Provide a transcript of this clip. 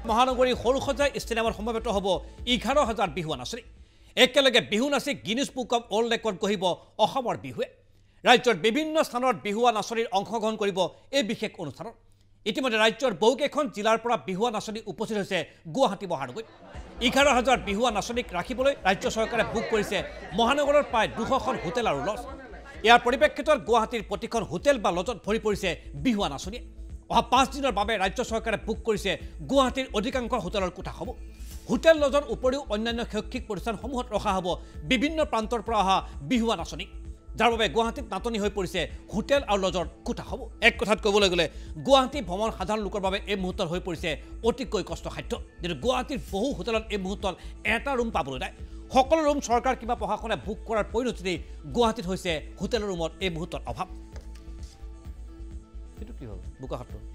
মহানগৰী সৰুসজাই ষ্টেডিয়ামত সমবেত হ'ব 11,000 বিহুৱা নাচনী একেলগে বিহু নাচি Guinness book of world record গঢ়িব অসমৰ বিহুৱে ৰাজ্যৰ বিভিন্ন স্থানত বিহুৱা নাচনীৰ অংশগ্ৰহণ কৰিব এই বিশেষ অনুষ্ঠানত ইতিমধ্যে ৰাজ্যৰ বহুকেইখন জিলাৰ পৰা বিহুৱা নাচনী উপস্থিত হৈছে গুৱাহাটী মহানগৰীত 11,000 বিহুৱা নাচনীক ৰাখিবলৈ ৰাজ্য চৰকাৰে বুক কৰিছে মহানগৰৰ প্ৰায় 200খন হোটেল আৰু লজ ইয়াৰ পৰিপ্ৰেক্ষিতত গুৱাহাটীৰ প্ৰতিখন হোটেল বা লজত ভৰি পৰিছে বিহুৱা নাচনীয়ে অহা 5 দিনৰ বাবে ৰাজ্য চৰকাৰে বুক কৰিছে গুৱাহাটীৰ অধিকাংশ হোটেলৰ কোঠাসমূহ হোটেল লজৰ উপৰিও অন্যান্য শৈক্ষিক প্ৰতিষ্ঠানসমূহত ৰখা হ'ব বিভিন্ন প্ৰান্তৰ পৰা অহা বিহুৱা নাচনী যাৰ বাবে গুৱাহাটীত নাটনি হৈ পৰিছে হোটেল আৰু লজৰ কোঠাসমূহ এক কথাত ক'বলৈ গ'লে গুৱাহাটী ভ্ৰমণ সাধাৰণ লোকৰ বাবে এই মুহূৰ্তত হৈ পৰিছে অতিকৈ কষ্টসাধ্য যিটো গুৱাহাটীৰ বহু হোটেলত এই মুহূৰ্তত এটা ৰুম পাবলৈ নাই সকলো ৰুম চৰকাৰ কিবা প্ৰশাসনে বুক কৰাৰ পৰিণতিতেই গুৱাহাটীত হৈছে হোটেলৰ ৰুমত এই মুহূৰ্তত অভাৱ এইটো কি হ'ল বোকাখাতৰ